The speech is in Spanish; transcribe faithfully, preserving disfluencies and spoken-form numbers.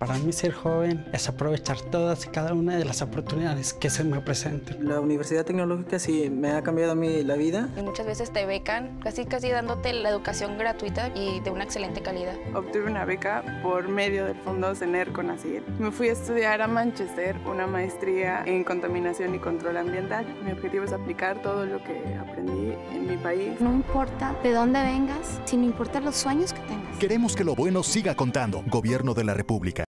Para mí ser joven es aprovechar todas y cada una de las oportunidades que se me presenten. La Universidad Tecnológica sí me ha cambiado a mí la vida. Y muchas veces te becan, casi casi dándote la educación gratuita y de una excelente calidad. Obtuve una beca por medio del fondo CENER CONACYT. Me fui a estudiar a Manchester una maestría en contaminación y control ambiental. Mi objetivo es aplicar todo lo que aprendí en mi país. No importa de dónde vengas, sino importa los sueños que tengas. Queremos que lo bueno siga contando. Gobierno de la República.